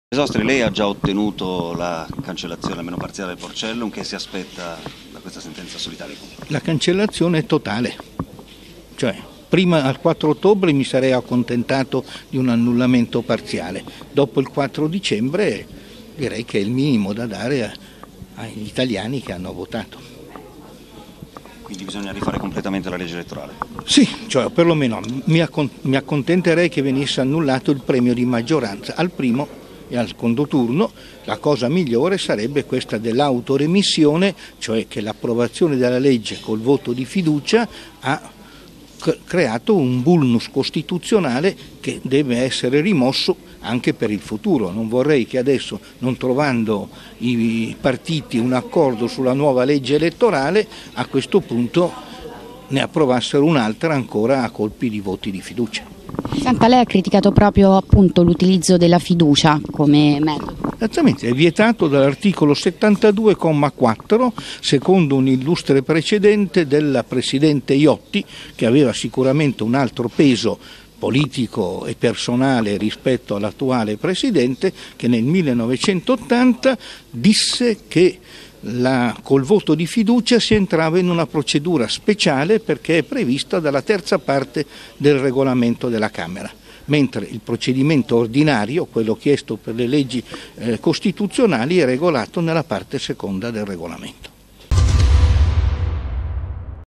Sostri, lei ha già ottenuto la cancellazione almeno parziale del Porcellum, che si aspetta da questa sentenza solitaria? La cancellazione è totale, cioè prima al 4 ottobre mi sarei accontentato di un annullamento parziale, dopo il 4 dicembre direi che è il minimo da dare agli italiani che hanno votato. Quindi bisogna rifare completamente la legge elettorale? Sì, cioè perlomeno mi accontenterei che venisse annullato il premio di maggioranza al primo e al secondo turno. La cosa migliore sarebbe questa dell'autoremissione, cioè che l'approvazione della legge col voto di fiducia ha creato un vulnus costituzionale che deve essere rimosso anche per il futuro. Non vorrei che adesso, non trovando i partiti un accordo sulla nuova legge elettorale, a questo punto ne approvassero un'altra ancora a colpi di voti di fiducia. Senta, lei ha criticato proprio appunto l'utilizzo della fiducia come metodo. Esattamente, è vietato dall'articolo 72,4, secondo un illustre precedente della Presidente Iotti, che aveva sicuramente un altro peso politico e personale rispetto all'attuale Presidente, che nel 1980 disse che col voto di fiducia si entrava in una procedura speciale perché è prevista dalla terza parte del regolamento della Camera, mentre il procedimento ordinario, quello chiesto per le leggi costituzionali, è regolato nella parte seconda del regolamento.